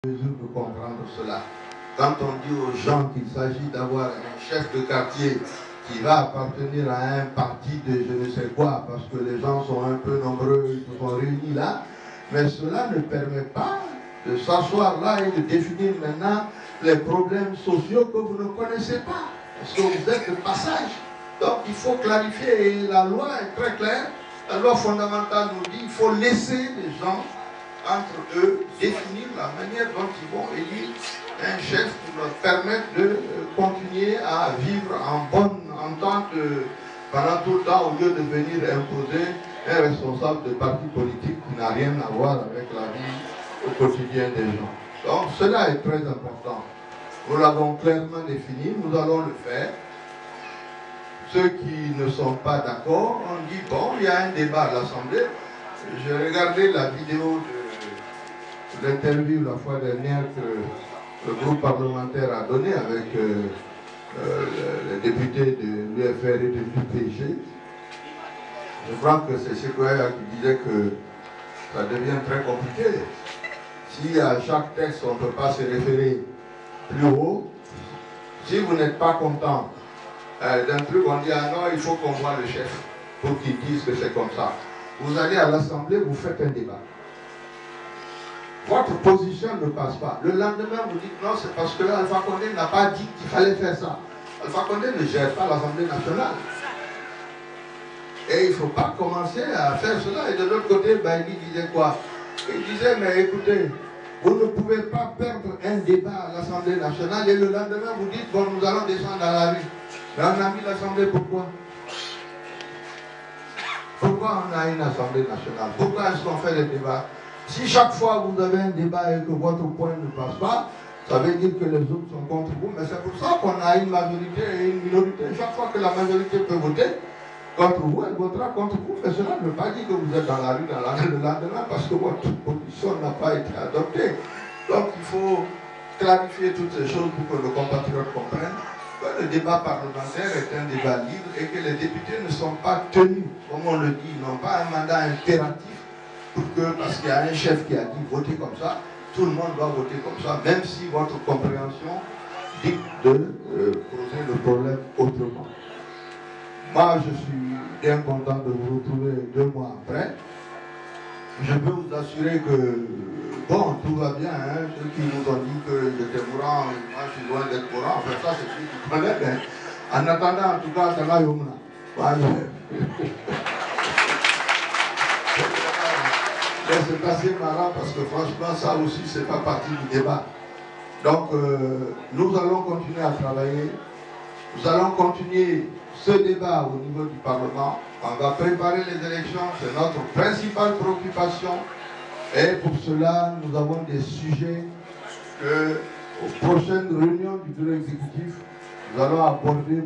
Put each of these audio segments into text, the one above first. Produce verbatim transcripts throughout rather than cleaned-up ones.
mesure de comprendre cela. Quand on dit aux gens qu'il s'agit d'avoir un chef de quartier qui va appartenir à un parti de je ne sais quoi, parce que les gens sont un peu nombreux, ils se sont réunis là, mais cela ne permet pas de s'asseoir là et de définir maintenant les problèmes sociaux que vous ne connaissez pas, parce que vous êtes de passage. Donc il faut clarifier, et la loi est très claire, la loi fondamentale nous dit qu'il faut laisser les gens entre eux définir la manière dont ils vont élire un chef qui leur permette de continuer à vivre en bonne entente pendant tout le temps, au lieu de venir imposer un responsable de parti politique qui n'a rien à voir avec la vie au quotidien des gens. Donc cela est très important. Nous l'avons clairement défini, nous allons le faire. Ceux qui ne sont pas d'accord, on dit bon, il y a un débat à l'Assemblée. J'ai regardé la vidéo de l'interview la fois dernière que le groupe parlementaire a donné avec euh, euh, les députés de l'U F R et de l'U P G. Je crois que c'est Sequoia qui disait que ça devient très compliqué. Si à chaque texte on ne peut pas se référer plus haut, si vous n'êtes pas content euh, d'un truc, on dit ah non, il faut qu'on voit le chef pour qu'il dise que c'est comme ça. Vous allez à l'Assemblée, vous faites un débat. Votre position ne passe pas. Le lendemain, vous dites non, c'est parce que Alpha Condé n'a pas dit qu'il fallait faire ça. Alpha Condé ne gère pas l'Assemblée nationale. Et il ne faut pas commencer à faire cela. Et de l'autre côté, ben, il disait quoi? Il disait, mais écoutez, vous ne pouvez pas perdre un débat à l'Assemblée nationale et le lendemain, vous dites, bon, nous allons descendre dans la rue. Mais on a mis l'Assemblée pourquoi? Pourquoi on a une Assemblée nationale? Pourquoi est-ce qu'on fait les débats? Si chaque fois vous avez un débat et que votre point ne passe pas, ça veut dire que les autres sont contre vous. Mais c'est pour ça qu'on a une majorité et une minorité. Chaque fois que la majorité peut voter contre vous, elle votera contre vous. Mais cela ne veut pas dire que vous êtes dans la rue dans la rue le lendemain parce que votre position n'a pas été adoptée. Donc il faut clarifier toutes ces choses pour que nos compatriotes comprennent que le débat parlementaire est un débat libre et que les députés ne sont pas tenus, comme on le dit, n'ont pas un mandat impératif pour que, parce qu'il y a un chef qui a dit votez comme ça, tout le monde doit voter comme ça, même si votre compréhension dit de euh, poser le problème autrement. Moi, je suis bien content de vous retrouver deux mois après. Je peux vous assurer que, bon, tout va bien, hein. Ceux qui nous ont dit que j'étais mourant, moi je suis loin d'être mourant, enfin ça c'est ceux qui connaissent, mais en attendant, en tout cas, c'est là, Yomuna. C'est assez marrant parce que franchement, ça aussi, c'est pas partie du débat. Donc, euh, nous allons continuer à travailler. Nous allons continuer ce débat au niveau du Parlement. On va préparer les élections, c'est notre principale préoccupation. Et pour cela, nous avons des sujets que, aux prochaines réunions du bureau exécutif, nous allons aborder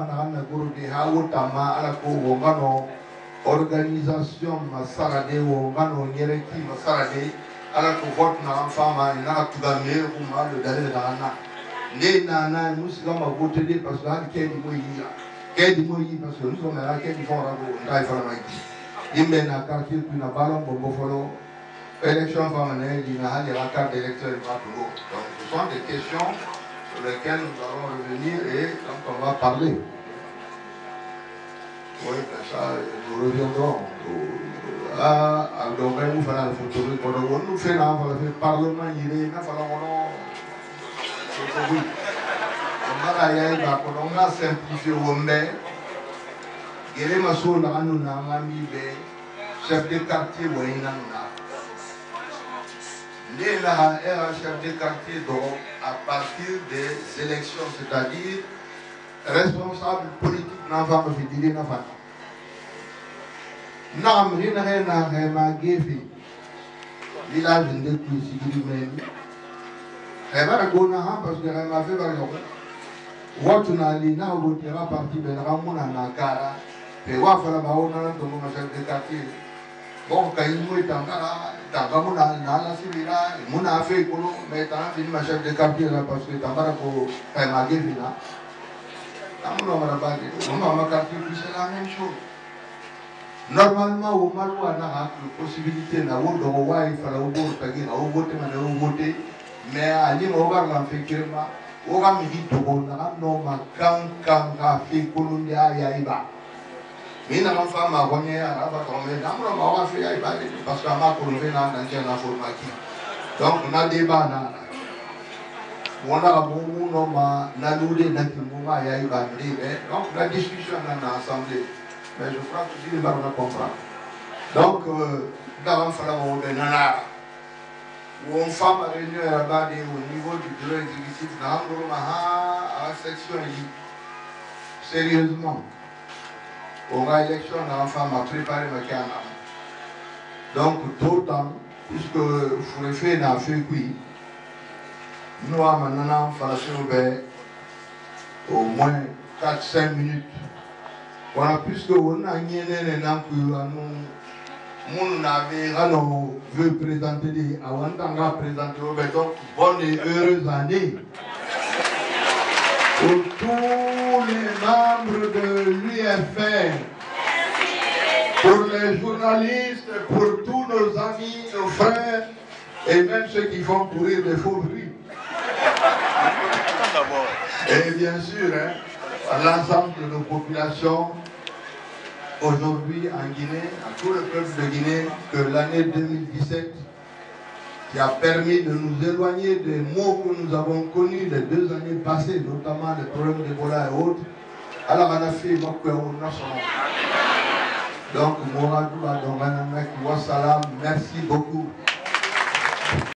organisation Masarade ou Mano Nyereki Masarade à la vote na fama na tugamé ou mal de d'aller dans la né nana nous sommes à voter parce que quel moyi quel moyi parce que nous sommes là quel font rabo taille fala maïki imbe na quartier puis na ballon bombo folo élection fama né il na hali la carte d'électeur va tout. Donc ce sont des questions sur lesquelles nous allons revenir et donc on va parler. Oui, ben ça, nous reviendrons. Ah, donc, nous faisons la photo, nous faisons le Parlement, il est, nous faisons oui. On a simplifié au maire. Il est ma soeur, nous avons mis le chef de quartier, nous avons les là, un chef de quartier, donc, à partir des élections, c'est-à-dire responsable politique n'a pas me dire n'a pas. Nam rien rien n'a rien m'a guéri. Village de Kuisigiri même. Elle va la gona parce que elle m'a fait par exemple. What na li na votera parti ben ramona na cara. Pe wa fala ba ona na tomo ma chef de quartier. Bon kai mo itangara, tangamona na la sibira, mona fait kono mais tant fini ma chef de quartier là parce que tambara ko elle m'a guéri là. On a la même chose. Normalement, au Malou, on a la possibilité de voter, il fallait voter, mais Ali Mogar l'a fait kirma, Oga Midi Togona, non, ma kan kan ka fi Columbia Yaiba. Mais n'a pas ma première, à la tomber, n'a pas fait Yaiba, parce qu'à ma Columbia n'a pas fait la formation. Donc, on a débat là. On a beaucoup de gens qui ont dit que donc la discussion dans l'Assemblée. Mais je crois que si les gens comprendre. Donc, dans le fond, on fait une réunion au niveau du bureau exécutif, à la section. Sérieusement, on a élection dans la femme à préparer ma canne. Donc, tout le temps, puisque le fait n'a fait oui. Nous avons maintenant fait au moins quatre à cinq minutes. Voilà, puisque on a gagné nous avons veut présenter avant d'en présenter donc bonne et heureuse année pour tous les membres de l'U F R, pour les journalistes, pour tous nos amis, nos frères et même ceux qui font courir des faux bruits. Et bien sûr, hein, l'ensemble de nos populations, aujourd'hui en Guinée, à tout le peuple de Guinée, que l'année deux mille dix-sept, qui a permis de nous éloigner des maux que nous avons connus les deux années passées, notamment les problèmes d'Ebola et autres, alors on a fait donc, Moradou, merci beaucoup.